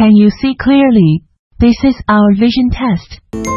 Can you see clearly? This is our vision test.